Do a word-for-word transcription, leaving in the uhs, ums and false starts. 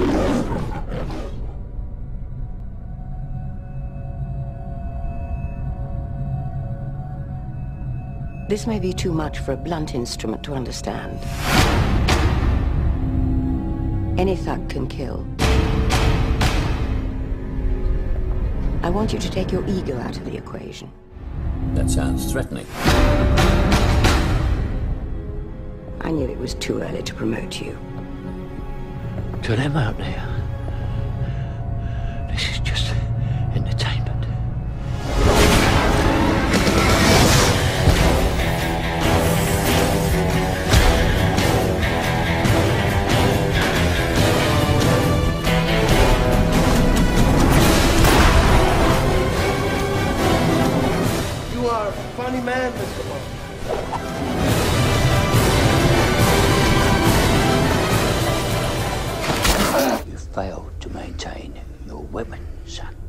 This may be too much for a blunt instrument to understand. Any thug can kill. I want you to take your ego out of the equation. That sounds threatening. I knew it was too early to promote you. To them out there, this is just entertainment. You are a funny man, Mister Bond. You failed to maintain your weapon, son.